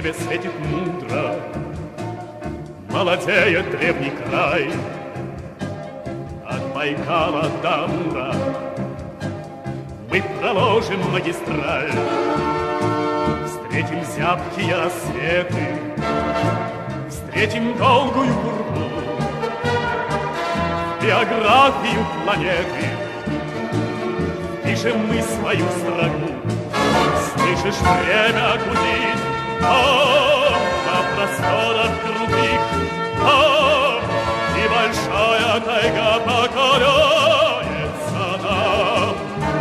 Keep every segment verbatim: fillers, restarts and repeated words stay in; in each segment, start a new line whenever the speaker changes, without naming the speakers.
небе светит мудро, молодеет древний край. От Байкала до Амура мы проложим магистраль, встретим зябкие рассветы, встретим долгую пургу, биографию планеты пишем мы свою строку. Слышишь, время гудит, о, на просторах крутых, о, небольшая тайга покоряется нам.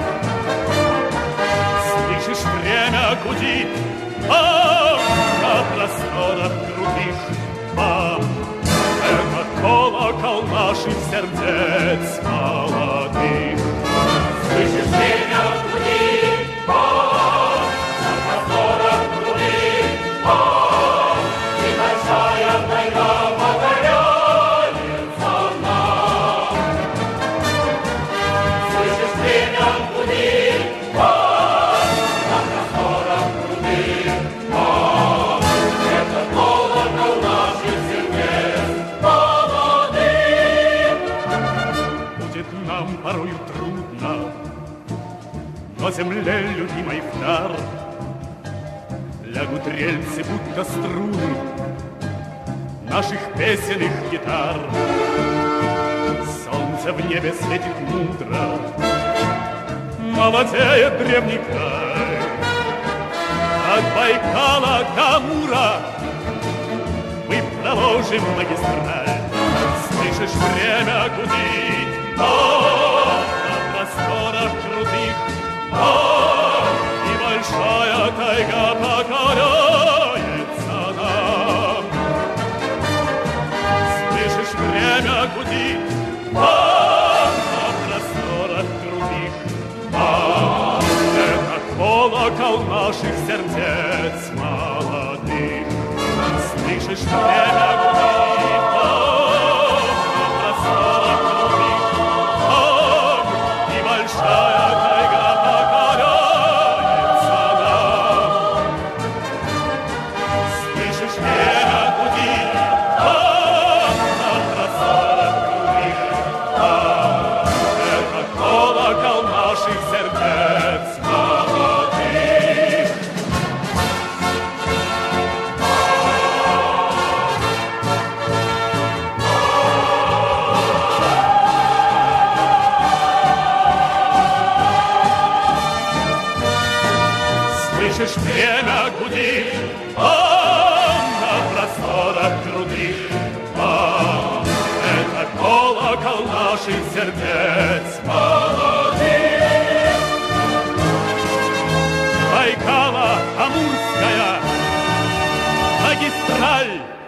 Слышишь, время гудит, о, на просторах крутых, о, это колокол наших сердец молодых. Слышишь, время гудит, о, на просторах крутых, о, небольшая тайга покоряется нам. Слышишь, время гудит, о, на просторах крутых, о, это колокол наших сердец молодых. Будет нам порою трудно, но земле любимой в дар лягут рельсы, будто струны наших песенных гитар. Солнце в небе светит мудро, молодеет древний край. От Байкала до Амура мы проложим магистраль. Слышишь, время гудит, о, на просторах крутых, о, небольшая тайга покоряется нам. Слышишь, время гудит, о, на просторах крутых, о, это колокол наших сердец молодых. Слышишь, время гудит, о, на просторах крутых, о, небольшая тайга покоряется нам. Слышишь, время гудит, о, на просторах крутых, о, это колокол наших сердец молодых. Слышишь, время гудит, о, на просторах крутых, о, это колокол наших сердец молодых. Байкала, Амурская магистраль.